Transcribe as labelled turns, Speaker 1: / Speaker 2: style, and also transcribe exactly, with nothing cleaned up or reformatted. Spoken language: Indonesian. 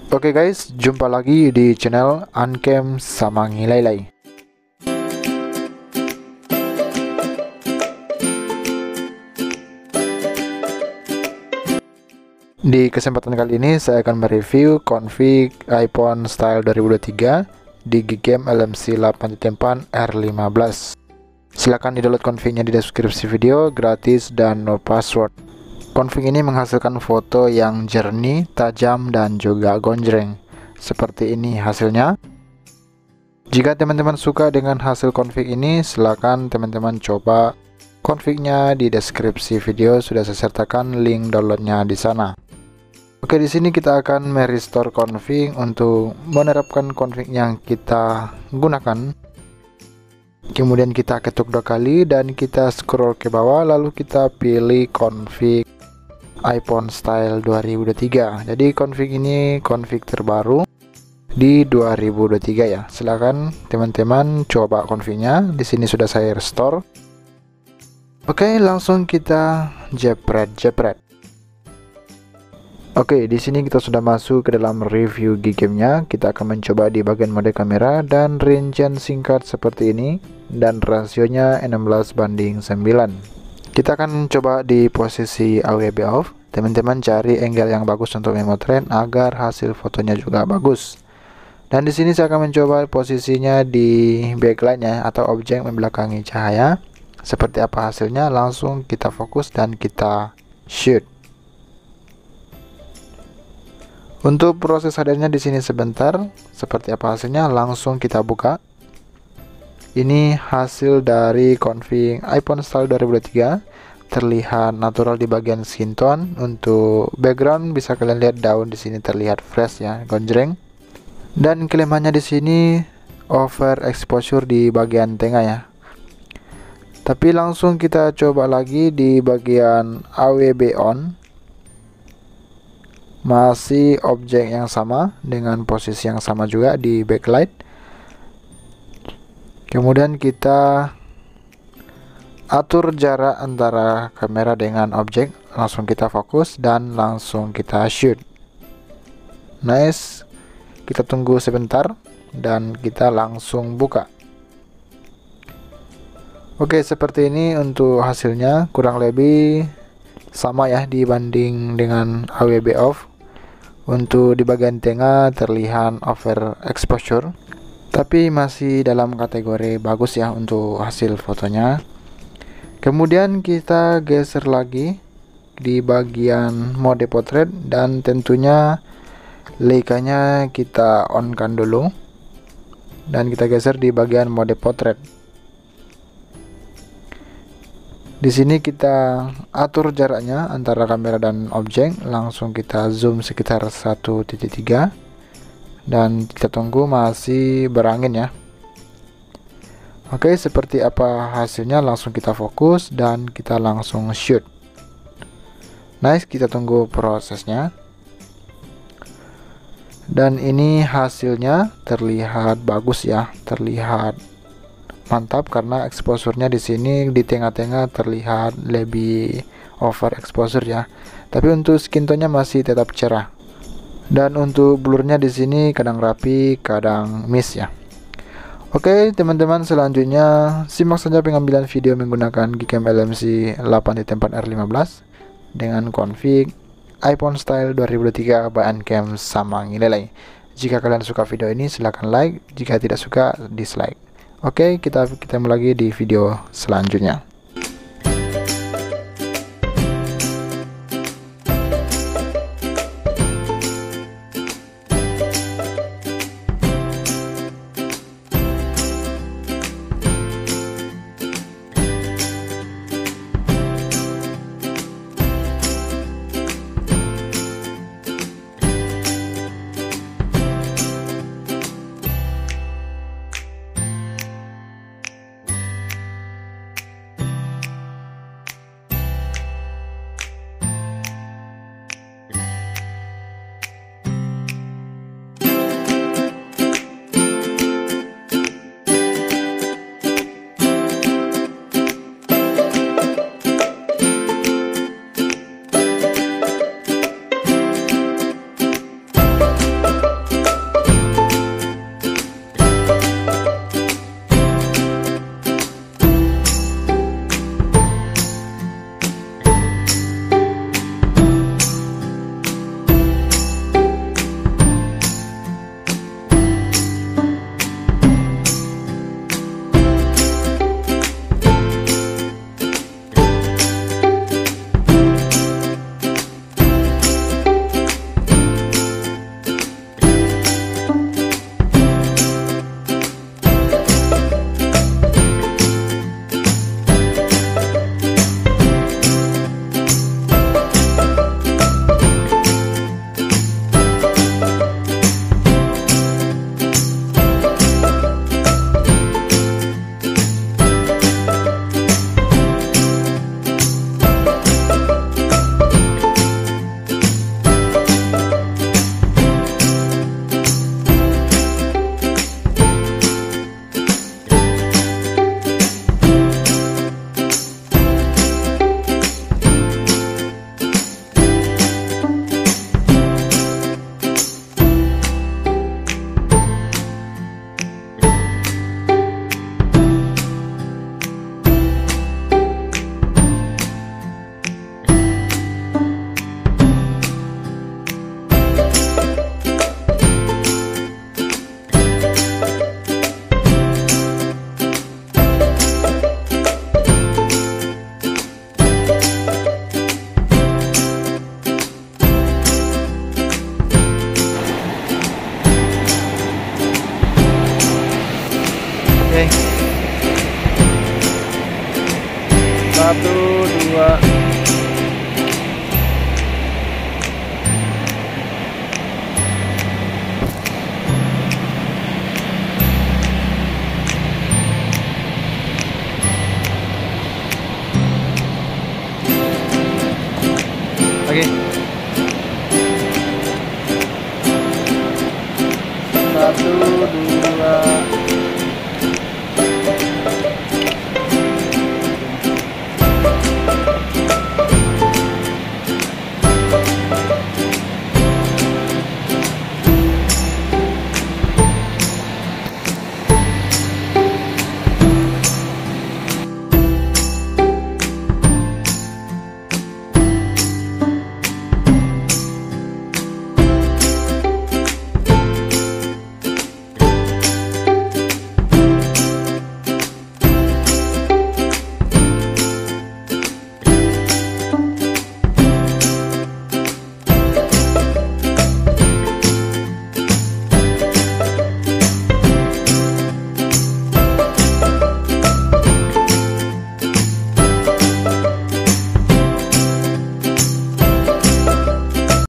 Speaker 1: Oke guys, jumpa lagi di channel Uncam sama Ngilailai. Di kesempatan kali ini saya akan mereview config iPhone Style dua ribu dua puluh tiga di Gcam L M C delapan titik empat R lima belas. Silahkan di-download config-nya di deskripsi video, gratis dan no password. Config ini menghasilkan foto yang jernih, tajam, dan juga gonjreng. Seperti ini hasilnya. Jika teman-teman suka dengan hasil config ini, silakan teman-teman coba config-nya di deskripsi video, sudah saya sertakan link downloadnya di sana. Oke, di sini kita akan merestore config untuk menerapkan config yang kita gunakan. Kemudian kita ketuk dua kali dan kita scroll ke bawah, lalu kita pilih config iPhone Style dua ribu dua puluh tiga. Jadi config ini config terbaru di dua ribu dua puluh tiga ya. Silakan teman-teman coba config-nya. Di sini sudah saya restore. Oke, langsung kita jepret jepret. Oke, di sini kita sudah masuk ke dalam review Gcam-nya. Kita akan mencoba di bagian mode kamera dan rincian singkat seperti ini, dan rasionya enam belas banding sembilan. Kita akan coba di posisi A W B off. Teman-teman cari angle yang bagus untuk memotret agar hasil fotonya juga bagus. Dan di sini saya akan mencoba posisinya di backlight-nya atau objek membelakangi cahaya. Seperti apa hasilnya? Langsung kita fokus dan kita shoot. Untuk proses hadirnya di sini sebentar. Seperti apa hasilnya? Langsung kita buka. Ini hasil dari config iPhone Style dua ribu dua puluh tiga. Terlihat natural di bagian skin tone. Untuk background bisa kalian lihat daun di sini terlihat fresh ya, gonjreng. Dan kelemahannya di sini over exposure di bagian tengah ya. Tapi langsung kita coba lagi di bagian A W B on. Masih objek yang sama dengan posisi yang sama juga di backlight. Kemudian kita atur jarak antara kamera dengan objek. Langsung kita fokus dan langsung kita shoot. Nice. Kita tunggu sebentar dan kita langsung buka. Oke, seperti ini untuk hasilnya. Kurang lebih sama ya dibanding dengan A W B off. Untuk di bagian tengah terlihat over exposure, tapi masih dalam kategori bagus ya untuk hasil fotonya. Kemudian kita geser lagi di bagian mode potret dan tentunya Leica-nya kita on kan dulu dan kita geser di bagian mode potret. Di sini kita atur jaraknya antara kamera dan objek. Langsung kita zoom sekitar satu titik tiga dan kita tunggu masih berangin ya. Oke, seperti apa hasilnya? Langsung kita fokus dan kita langsung shoot. Nice, kita tunggu prosesnya. Dan ini hasilnya terlihat bagus ya, terlihat mantap karena exposure-nya di sini di tengah-tengah terlihat lebih over exposure ya. Tapi untuk skin tone-nya masih tetap cerah. Dan untuk blur-nya di sini kadang rapi, kadang miss ya. Oke, teman-teman, selanjutnya simak saja pengambilan video menggunakan Gcam L M C delapan titik empat R lima belas dengan config iPhone Style dua ribu dua puluh tiga by Uncam sama Ngilailai. Jika kalian suka video ini silahkan like, jika tidak suka dislike. Oke, kita ketemu lagi di video selanjutnya.
Speaker 2: Satu, dua,